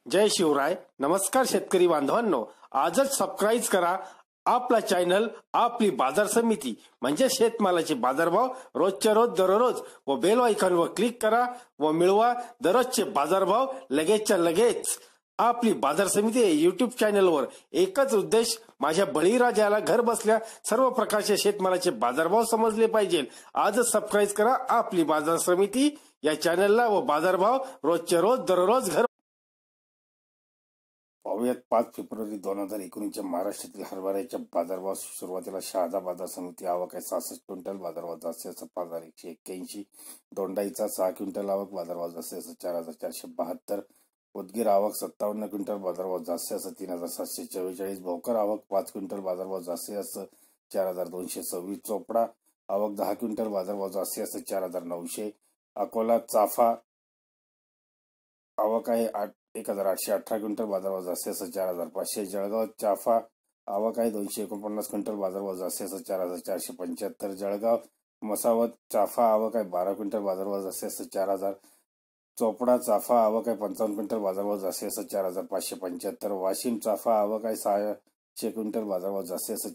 जय शिवराय. नमस्कार शेतकरी बांधवांनो, आजच सबस्क्राईब करा आपला चॅनल आपली बाजार समिती म्हणजे शेतमालाचे बाजारभाव रोजच्या रोज दररोज व बेल आयकॉनवर क्लिक करा व मिळवा दररोजचे बाजारभाव लगेचच्या लगेच. आपली बाजार समिती युट्यूब चॅनलवर एकच उद्देश, माझ्या बळीराजाला घर बसल्या सर्व प्रकारचे शेतमालाचे बाजारभाव समजले पाहिजे. आजच सबस्क्राईब करा आपली बाजार समिती या चॅनलला व बाजारभाव रोजच्या रोज दररोज घर. पाहुयात 5 फेब्रुवारी 2019 महाराष्ट्रातील हरभऱ्याच्या बाजारभाव. सुरुवातीला शहादा बाजार समिती आवक आहे 66 क्विंटल, बाजारभाव जास्तीत जास्त 5181. दोंडाईचा 6 क्विंटल आवक, बाजारभाव जास्तीत जास्त 4472. उदगीर आवक 57 क्विंटल, बाजारभाव जास्तीत जास्त 3744. भोकर आवक 5 क्विंटल, बाजारभाव जास्तीत जास्त 4226. चोपडा आवक 10 क्विंटल, बाजारभाव जास्तीत जास्त 4900. अकोला चाफा आवक आहे 1818 क्विंटल, बाजारभाव जास्तीत जास्त 4500. जळगाव चाफा आवक आहे 249 क्विंटल, बाजारभाव जास्तीत जास्त 4475. जळगाव मसावत चाफा आवक आहे 12 क्विंटल, बाजारभाव जास्तीत जास्त 4000. चोपडा चाफा आवक आहे 55 क्विंटल, बाजारभाव जास्तीत जास्त 4575. वाशिम चाफा आवक आहे 600 क्विंटल, बाजारभाव जास्तीत जास्त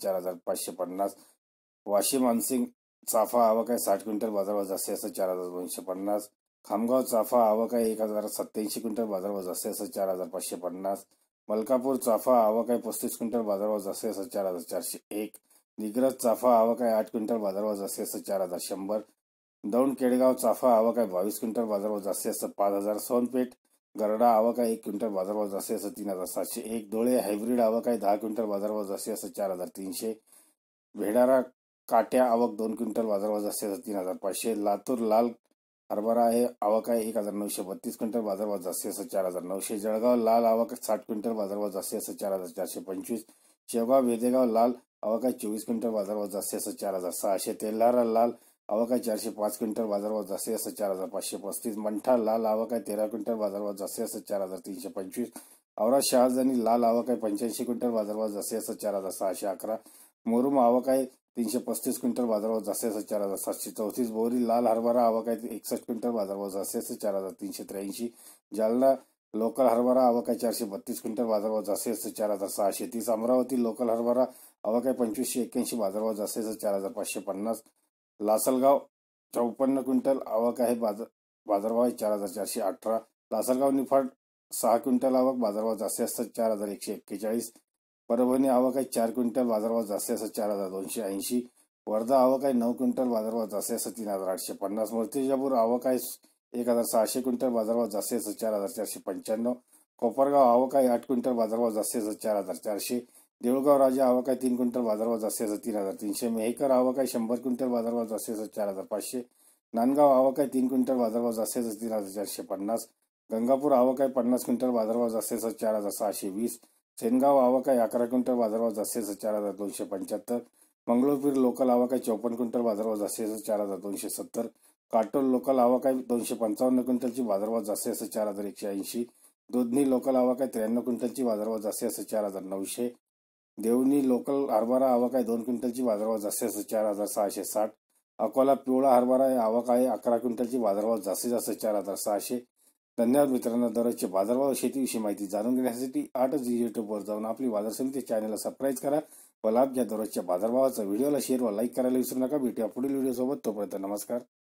4550. वाशिम अनसिंग चाफा आवक आहे 60 क्विंटल, बाजारभाव जास्तीत जास्त 4250. खामगाव चाफा आवक आहे 1087 क्विंटल, बाजारभाव जास्तीत जास्त 4550. मलकापूर चाफा आवक आहे 35 क्विंटल, बाजारभाव जास्तीत जास्त 4401. दिग्रज चाफा आवक आहे 8 क्विंटल, बाजारभाव जास्तीत जास्त 4100. दौंड केडगाव चाफा आवक आहे 22 क्विंटल, बाजारभाव जास्तीत जास्त 5000. सोनपेठ गरडा आवक आहे 1 क्विंटल, बाजारभाव जास्तीत जास्त 3701. धुळे हायब्रिड आवक आहे 10 क्विंटल, बाजारभाव जास्तीत जास्त 4300. भेडारा काट्या आवक 2 क्विंटल, बाजारभाव जास्तीत जास्त 3500. लातूर लाल हरभरा आहे आवक आहे 1932 क्विंटल, बाजारभाव जास्तीत जास्त 4900. जळगाव लाल आवक 60 क्विंटल, बाजारभाव जास्तीत जास्त 4425. शेवगाव वेदेगाव लाल आवक आहे 24 क्विंटल, बाजारभाव जास्तीत जास्त 4600. तेल्हारा लाल आवक आहे 405 क्विंटल, बाजारभाव जास्तीत जास्त 4535. मंठा लाल आवक आहे 13 क्विंटल, बाजारभाव जास्तीत जास्त 4325. औरत शहाजनी लाल आवक आहे 85 क्विंटल, बाजारभाव जास्तीत जास्त 4611. मुरुम आवक आहे 335 क्विंटल, बाजारभाव जास्तीत जास्त 4734. बोरी लाल हरभरा आवक आहे 61 क्विंटल, बाजारभाव जास्तीत जास्त 4383. जालना लोकल हरभरा आवक आहे 432 क्विंटल, बाजारभाव जास्तीत जास्त 4630. अमरावती लोकल हरभरा आवक आहे 2581, बाजारभाव जास्तीत जास्त 4550. लासलगाव 54 क्विंटल आवक आहे, बाजारभाव आहे 4418. लासलगाव निफाड 6 क्विंटल आवक, बाजारभाव जास्तीत जास्त 4141. परभणी आवक आहे 4 क्विंटल, बाजारभाव जास्तीत जास्त 4280. वर्धा आवक आहे 9 क्विंटल, बाजारभाव जास्तीत जास्त 3850. मूर्तिजापूर आवक आहे 1600 क्विंटल, बाजारभाव जास्तीत जास्त 4495. कोपरगाव आवक आहे 8 क्विंटल, बाजारभाव जास्तीत जास्त 4400. देऊळगाव राजा आवक आहे 3 क्विंटल, बाजारभाव जास्तीत जास्त 3300. मेहकर आवक आहे 100 क्विंटल, बाजारभाव जास्तीत जास्त 4500. नांदगाव आवक आहे 3 क्विंटल, बाजारभाव जास्तीत जास्त 3450. गंगापूर आवक आहे 50 क्विंटल, बाजारभाव जास्तीत जास्त 4620. सेनगाव आवक आहे 11 क्विंटल, बाजारभाव जास्तीत जास्त 4275. मंगळूरपीर लोकल आवक आहे 54 क्विंटल, बाजारभाव जास्तीत जास्त 4270. काटोल लोकल आवक आहे 255 क्विंटलची, बाजारभाव जास्तीत जास्त 4180. दुधनी लोकल आवक आहे 93 क्विंटलची, बाजारभाव जास्तीत जास्त 4900. देवणी लोकल हरभरा आवक आहे 2 क्विंटलची, बाजारभाव जास्तीत जास्त 4660. अकोला पिवळा हरभरा आवक आहे 11 क्विंटलची, बाजारभाव जास्तीत जास्त 4600. धन्यवाद मित्रांनो. दररोजचे बाजारभाव शेतीविषयी माहिती जाणून घेण्यासाठी आजच युट्यूबवर जाऊन आपली बाजार समिती चॅनलला सबस्क्राईब करा व लाभ घ्या दररोजच्या बाजारभावाचा. व्हिडिओला शेअर व लाईक करायला विसरू नका. भेटूया पुढील व्हिडिओ सोबत. तोपर्यंत नमस्कार.